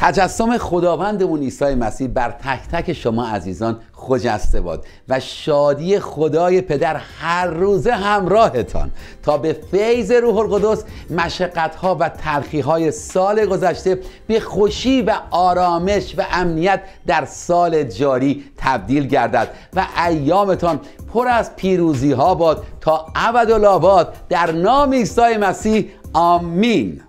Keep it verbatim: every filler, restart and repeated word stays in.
تجسم خداوندمون عیسی مسیح بر تک تک شما عزیزان خجسته باد و شادی خدای پدر هر روزه همراهتان تا به فیض روح القدس مشقت‌ها و تلخی‌های سال گذشته به خوشی و آرامش و امنیت در سال جاری تبدیل گردد و ایامتان پر از پیروزی‌ها باد تا ابدالآباد در نام عیسی مسیح. آمین.